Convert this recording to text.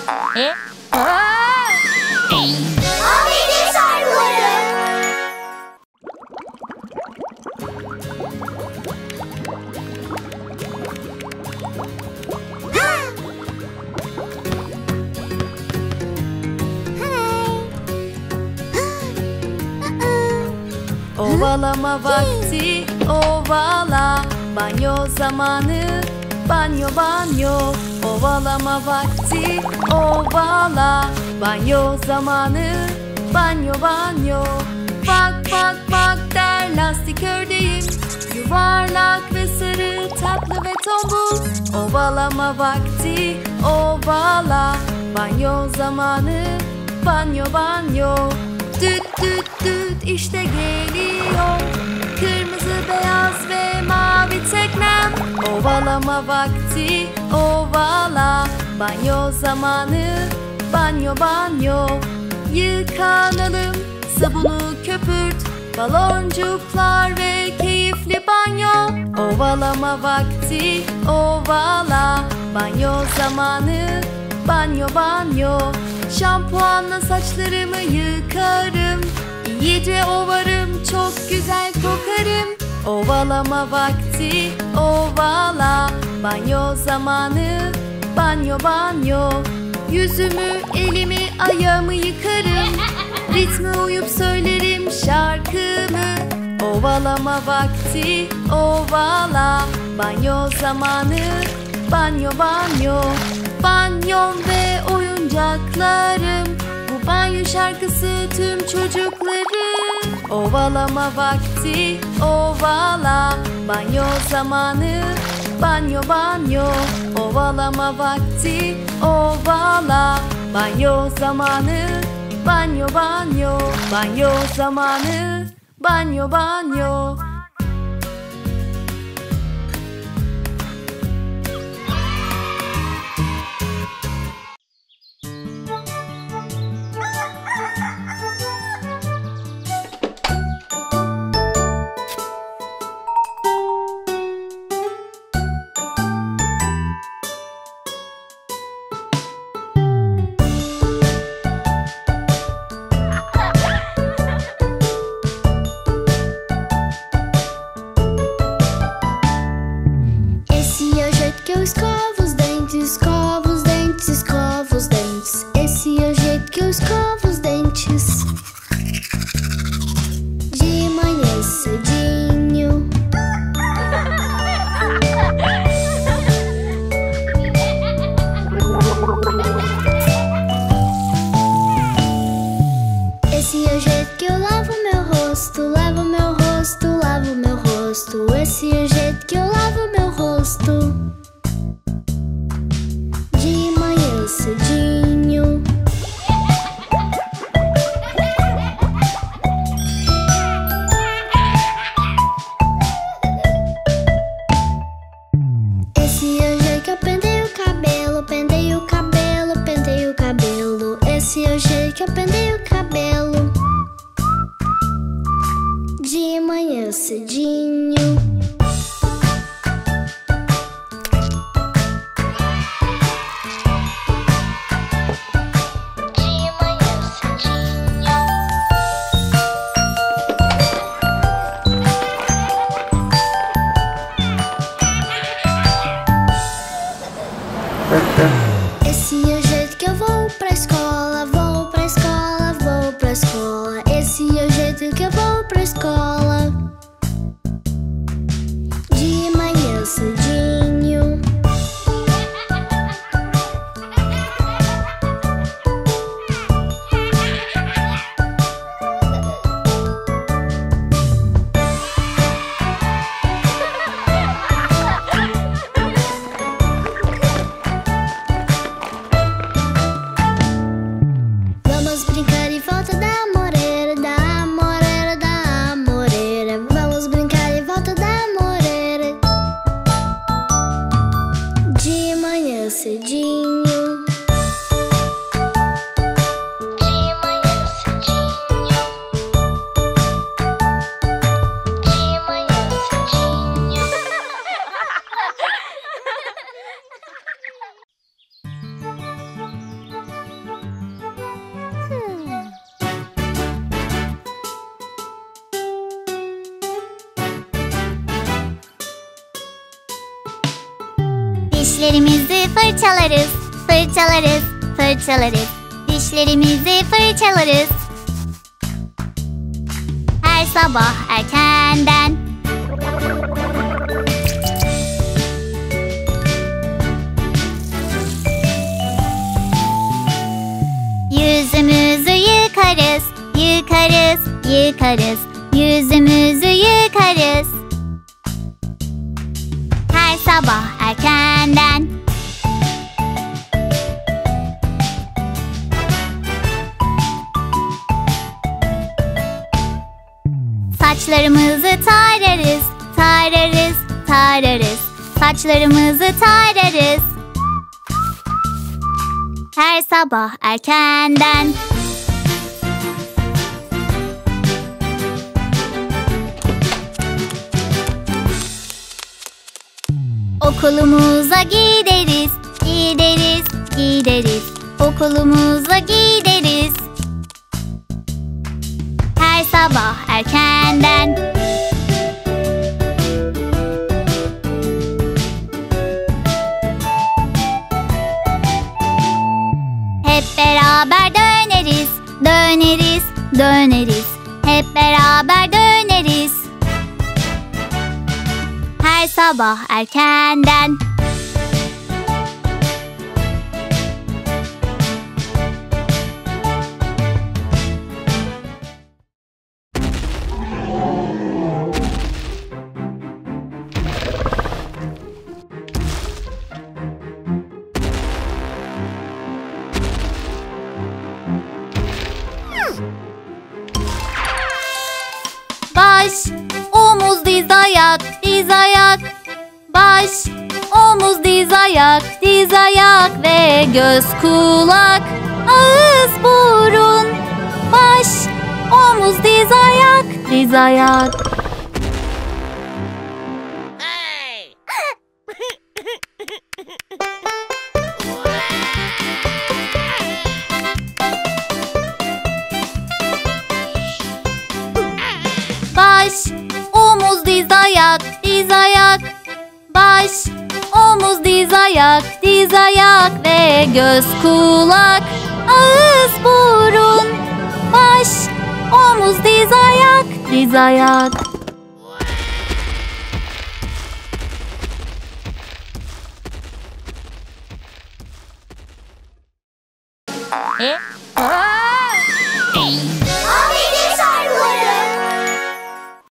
Ahmet'in şarkıları. Ovalama vakti, ovala. Banyo zamanı, banyo banyo. Ovalama vakti, ovala. Banyo zamanı, banyo banyo. Bak bak bak der lastik ördeğim. Yuvarlak ve sarı, tatlı ve tombul. Ovalama vakti, ovala. Banyo zamanı, banyo banyo. Düt düt düt işte geliyor. Kırmızı, beyaz ve mavi teknem. Ovalama vakti, ovala. Banyo zamanı, banyo banyo. Yıkanalım, sabunu köpürt. Baloncuklar ve keyifli banyo. Ovalama vakti, ovala. Banyo zamanı, banyo banyo. Şampuanla saçlarımı yıkarım. İyice ovarım, çok güzel kokarım. Ovalama vakti, ovala. Banyo zamanı, banyo banyo. Yüzümü, elimi, ayağımı yıkarım. Ritme uyup söylerim şarkımı. Ovalama vakti, ovala. Banyo zamanı, banyo banyo. Banyom ve oyuncaklarım. Bu banyo şarkısı tüm çocukların. Ovalama vakti, ovala. Banyo zamanı, banyo banyo. Ovalama vakti, ovala. Banyo zamanı, banyo banyo. Banyo zamanı, banyo banyo. Dişlerimizi fırçalarız, fırçalarız, fırçalarız. Dişlerimizi fırçalarız. Her sabah erkenden. Yüzümüzü yıkarız, yıkarız, yıkarız. Yüzümüzü yıkarız. Her sabah erkenden. Saçlarımızı tararız, tararız, tararız. Saçlarımızı tararız. Her sabah erkenden. Okulumuza gideriz, gideriz, gideriz. Okulumuza gideriz. Her sabah erkenden. Hep beraber döneriz, döneriz, döneriz. Hep beraber döneriz. Her sabah erkenden. Baş, omuz, diz, ayak, diz, ayak. Baş, omuz, diz, ayak, diz, ayak ve göz, kulak, ağız, burun. Baş, omuz, diz, ayak, diz, ayak. Baş, omuz, diz, ayak, diz, ayak. Baş, omuz, diz, ayak, diz, ayak ve göz, kulak, ağız, burun. Baş, omuz, diz, ayak, diz, ayak.